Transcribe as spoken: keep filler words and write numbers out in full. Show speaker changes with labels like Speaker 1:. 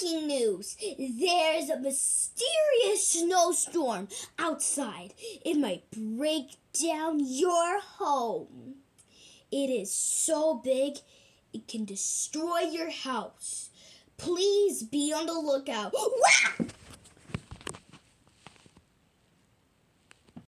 Speaker 1: breaking news. There's a mysterious snowstorm outside. It might break down your home. It is so big, it can destroy your house. Please be on the lookout. Wah!